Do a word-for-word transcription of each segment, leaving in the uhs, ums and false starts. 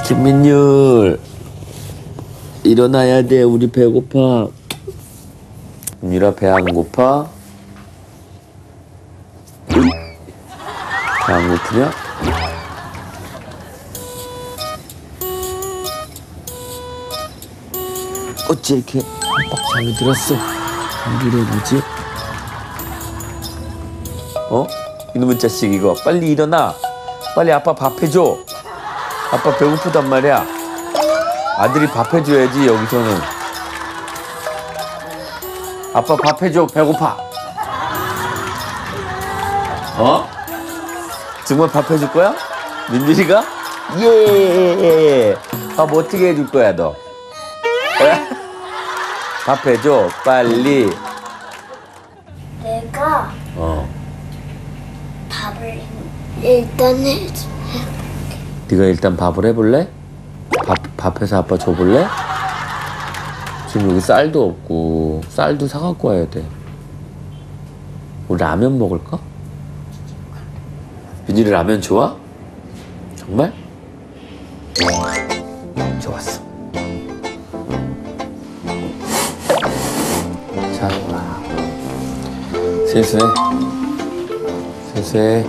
김민율 일어나야 돼. 우리 배고파. 민율아 배 안 고파? 배 안 고프냐? 어째 이렇게 빡 잠이 들었어? 감기래 뭐지? 어? 이놈의 자식 이거 빨리 일어나. 빨리 아빠 밥 해줘. 아빠 배고프단 말이야. 아들이 밥 해줘야지. 여기서는 아빠 밥 해줘. 배고파. 어? 정말 밥 해줄 거야? 민들이가? 예. 밥 어떻게 해줄 거야 너? 밥 해줘 빨리. 내가 어. 밥을 일단 해. 네가 일단 밥을 해볼래? 밥, 밥해서 아빠 줘볼래? 지금 여기 쌀도 없고 쌀도 사갖고 와야 돼. 우리 라면 먹을까? 민율이 라면 좋아? 정말? 좋았어. 자, 세수해. 세수해.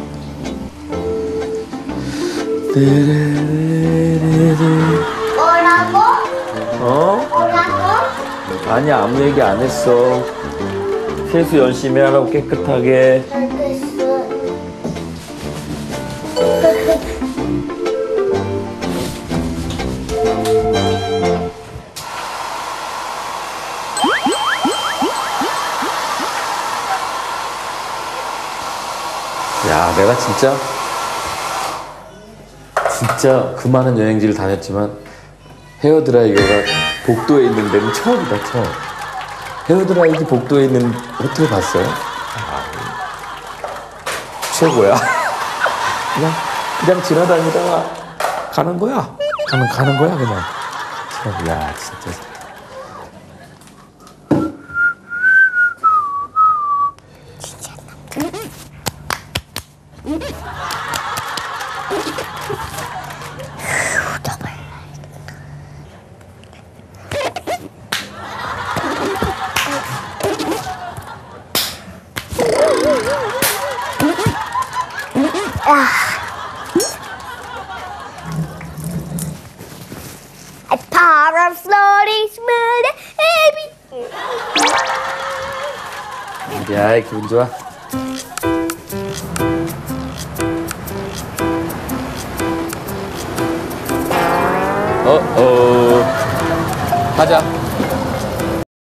뭐라고? 어? 뭐라고? 아니 아무 얘기 안 했어. 세수 열심히 하라고 깨끗하게. 알겠어. 야, 내가 진짜 진짜 그 많은 여행지를 다녔지만 헤어드라이기가 복도에 있는 데는 처음이다, 처음. 헤어드라이기 복도에 있는 호텔 봤어요? 아, 최고야. 그냥 그냥 지나다니다가 가는 거야. 가는 가는 거야 그냥. 참, 야, 진짜. A power of slowly smooth baby. 야, 기분 좋아. 어, 어. 가자.